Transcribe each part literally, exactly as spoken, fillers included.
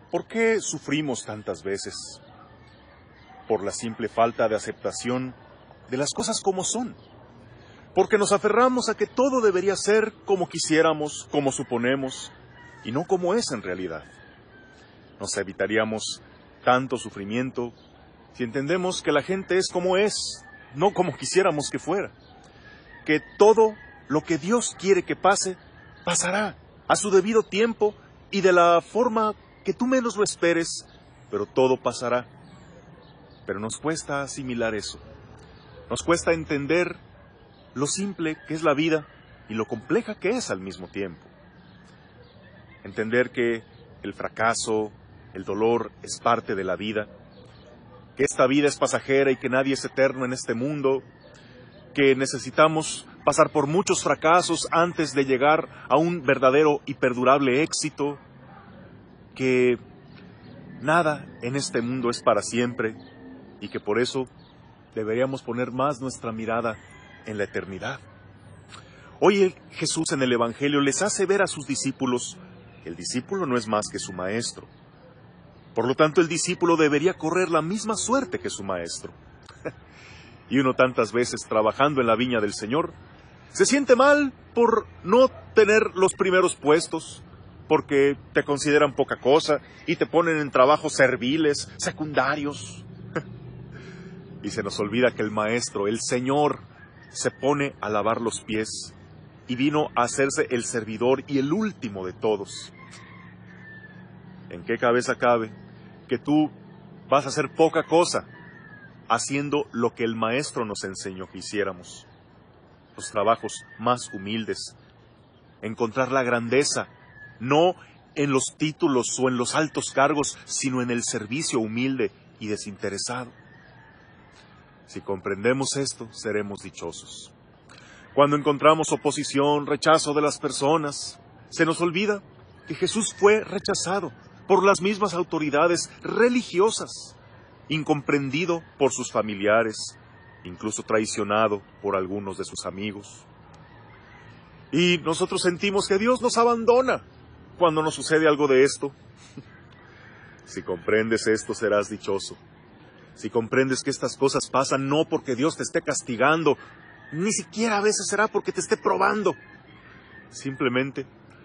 ¿Por qué sufrimos tantas veces? Por la simple falta de aceptación de las cosas como son. Porque nos aferramos a que todo debería ser como quisiéramos, como suponemos, y no como es en realidad. Nos evitaríamos tanto sufrimiento si entendemos que la gente es como es, no como quisiéramos que fuera. Que todo lo que Dios quiere que pase, pasará a su debido tiempo y de la forma que tú menos lo esperes, pero todo pasará. Pero nos cuesta asimilar eso. Nos cuesta entender lo simple que es la vida y lo compleja que es al mismo tiempo. Entender que el fracaso, el dolor es parte de la vida, que esta vida es pasajera y que nadie es eterno en este mundo, que necesitamos pasar por muchos fracasos antes de llegar a un verdadero y perdurable éxito, que nada en este mundo es para siempre y que por eso deberíamos poner más nuestra mirada en la eternidad. Hoy Jesús en el Evangelio les hace ver a sus discípulos que el discípulo no es más que su maestro. Por lo tanto, el discípulo debería correr la misma suerte que su maestro. Y uno tantas veces trabajando en la viña del Señor se siente mal por no tener los primeros puestos, porque te consideran poca cosa y te ponen en trabajos serviles, secundarios. Y se nos olvida que el Maestro, el Señor, se pone a lavar los pies y vino a hacerse el servidor y el último de todos. ¿En qué cabeza cabe que tú vas a hacer poca cosa haciendo lo que el Maestro nos enseñó que hiciéramos? Los trabajos más humildes, encontrar la grandeza, no en los títulos o en los altos cargos, sino en el servicio humilde y desinteresado. Si comprendemos esto, seremos dichosos. Cuando encontramos oposición, rechazo de las personas, se nos olvida que Jesús fue rechazado por las mismas autoridades religiosas, incomprendido por sus familiares, incluso traicionado por algunos de sus amigos. Y nosotros sentimos que Dios nos abandona cuando nos sucede algo de esto. Si comprendes esto, serás dichoso. Si comprendes que estas cosas pasan no porque Dios te esté castigando, ni siquiera a veces será porque te esté probando. Simplemente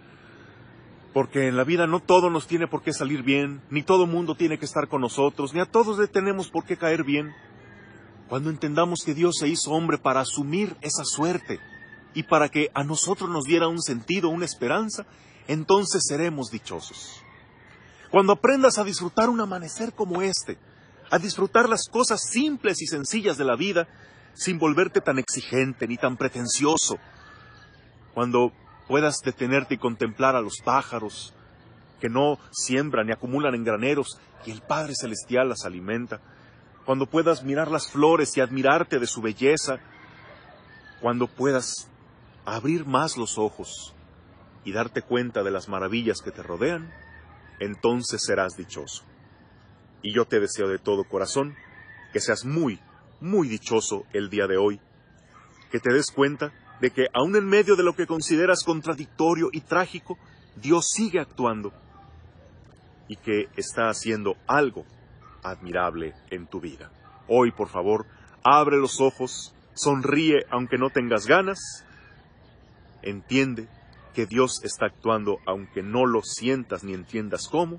porque en la vida no todo nos tiene por qué salir bien, ni todo mundo tiene que estar con nosotros, ni a todos le tenemos por qué caer bien. Cuando entendamos que Dios se hizo hombre para asumir esa suerte y para que a nosotros nos diera un sentido, una esperanza, entonces seremos dichosos. Cuando aprendas a disfrutar un amanecer como este, a disfrutar las cosas simples y sencillas de la vida, sin volverte tan exigente ni tan pretencioso. Cuando puedas detenerte y contemplar a los pájaros, que no siembran ni acumulan en graneros, y el Padre Celestial las alimenta. Cuando puedas mirar las flores y admirarte de su belleza. Cuando puedas abrir más los ojos y darte cuenta de las maravillas que te rodean, entonces serás dichoso. Y yo te deseo de todo corazón que seas muy, muy dichoso el día de hoy, que te des cuenta de que aun en medio de lo que consideras contradictorio y trágico, Dios sigue actuando y que está haciendo algo admirable en tu vida. Hoy, por favor, abre los ojos, sonríe aunque no tengas ganas, entiende que Dios está actuando aunque no lo sientas ni entiendas cómo.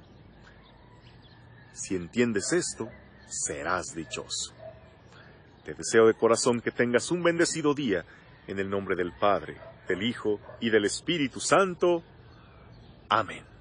Si entiendes esto, serás dichoso. Te deseo de corazón que tengas un bendecido día en el nombre del Padre, del Hijo y del Espíritu Santo. Amén.